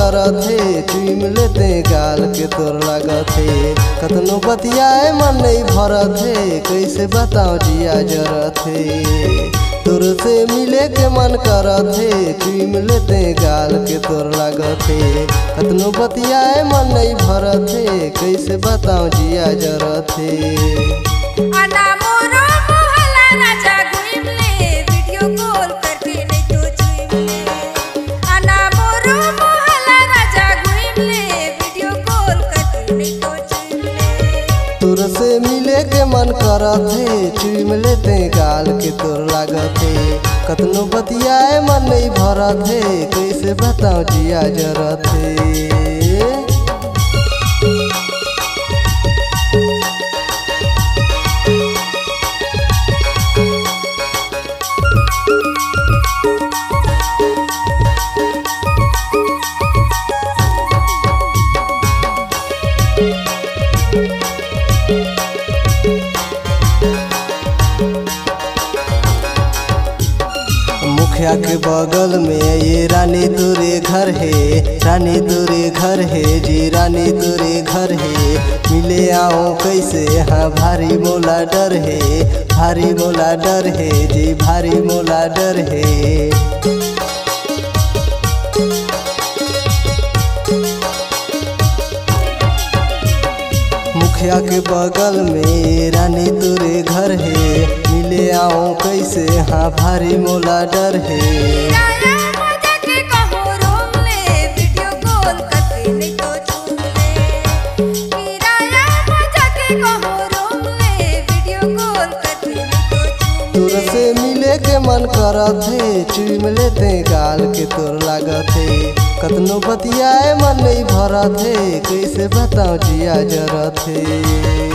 करत है चुम लेते गाल के तोर लागत है। कतनो बतियाए मन नहीं भरत है कैसे बताओ जिया जरत है। तोर से मिले के मन करत है चुम लेते गाल के तोर लागत है। कतनो बतियाए मन नहीं भरत है कैसे बताओ जिया जरत है। से मिले के मन करत है चुम लेते गाल के तोर लागत है। कतनो बतियाए मन नहीं भरत है कैसे बताओ जिया जरत है। मुखिया के बगल में ये रानी तोरे घर है, रानी तोरे घर है जी, रानी तोरे घर है। मिले आओ कैसे हाँ भारी मोला डर है, भारी मोला डर है जी, भारी मोला डर है। मुखिया के बगल में रानी तोरे घर है, मिले आओ कैसे हाँ भारी मोला डर है। तोर से मिले के मन करत है चुम लेते गाल के तोर लागत है। कतनो बतियाए मन नहीं भरत है कैसे बताओ जिया जरत है।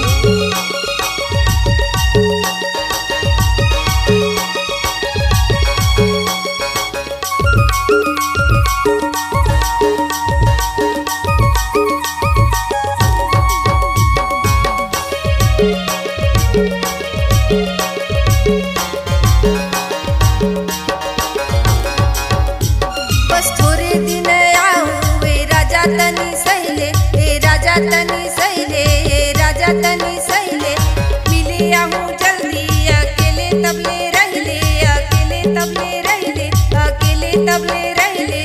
तनी सहिले मिले आहूँ जल्दी अकेले तबले रहले, अकेले तबले रहले, अकेले तबले रहले।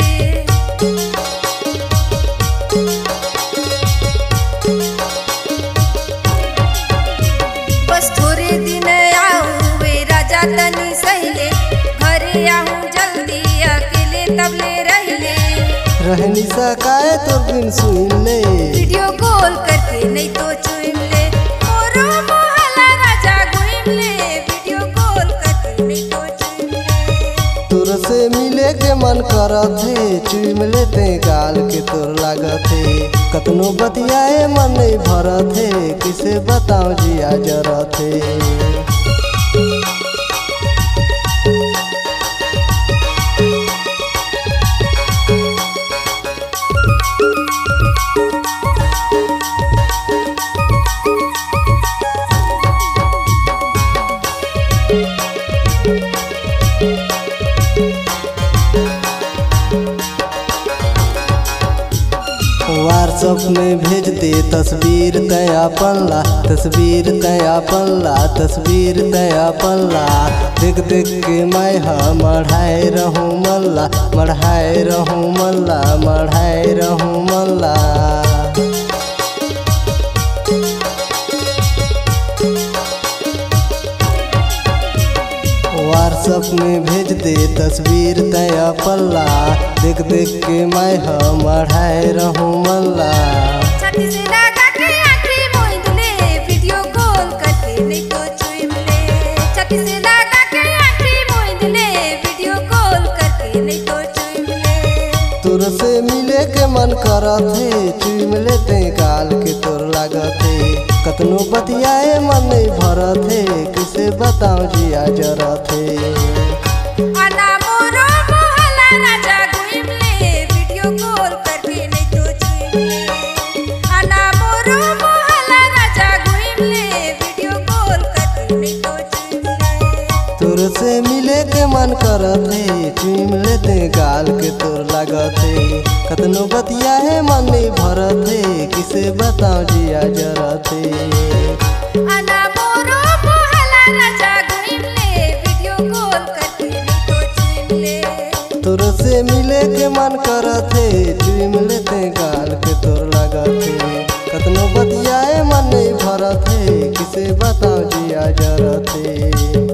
बस थोड़े दिन आऊँ वे राजा तनी सहिले, घरे आहूँ जल्दी अकेले तबले रहले। रहनी सकाए तो बिन सुन ले, वीडियो कॉल करके नहीं तो चुन ले। मोरो मोहल्ला राजा घूम ले, वीडियो कॉल करके नहीं तो चुन ले। तोर से मिले के मन करत है चुम लेते गाल के तोर लागत है। कतनो बतियाए मन नहीं भरत है किसे बताओ जिया जरत है। व्हाट्सएप में भेज दे तस्वीर तया पल्ला, तस्वीर तया पल्ला, तस्वीर तया पल्ला। देख देख के मैं हाँ मढ़ाए रहूँ मल्ला, मढ़ाए रहूँ मल्ला, मढ़ाए रहूँ मल्ला। व्हाट्सएप में भेज दे तस्वीर तया पल्ला। देख देख के मैं हाँ मढ़ाए रहूँ मल्ला। छाती से लगा के आँखें मोंद ले, वीडियो कॉल करके नहीं तो चुम ले। छाती से लगा के आँखें मोंद ले, वीडियो कॉल करके नहीं तो चुम ले। तोर से मिले के मन करत है चुम लेते गाल के तोर लागत है। कतनो बतियाए मन नहीं भरत है किसे बताओ जिया जरत है। आना मोरो मोहल्ला राजा घूम ले, वीडियो कॉल करके नहीं तो चुम ले। आना मोरो मोहल्ला राजा घूम ले, वीडियो कॉल करके नहीं तो चुम ले। तोर से मिले के मन करथे चुम लेते गाल के तोर लागथे कतनो बतिया है मन नहीं भरथे किसे बताऊं जिया जरथे आना मोरो मोहला राजा घूम ले वीडियो कॉल करके नहीं तो चुम ले तोर से मिले के मन करथे चुम लेते गाल के तोर लागथे कतनो बतिया है मन नहीं भरथे किसे बताऊं जिया जरथे।